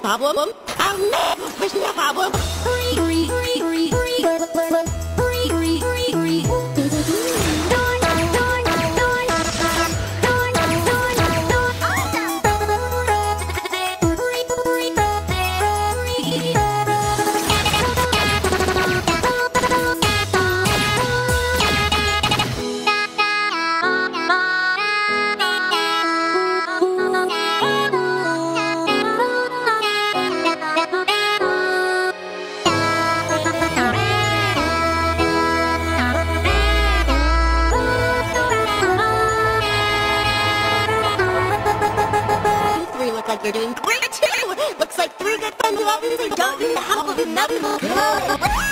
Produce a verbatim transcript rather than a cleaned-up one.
problem. I'll never wish no problem. Three, three, three, three, three, three, three, three, three. Dawn, dawn, dawn, dawn, dawn, dawn, like you're doing great too! Looks like three good friends who obviously don't need the help of another.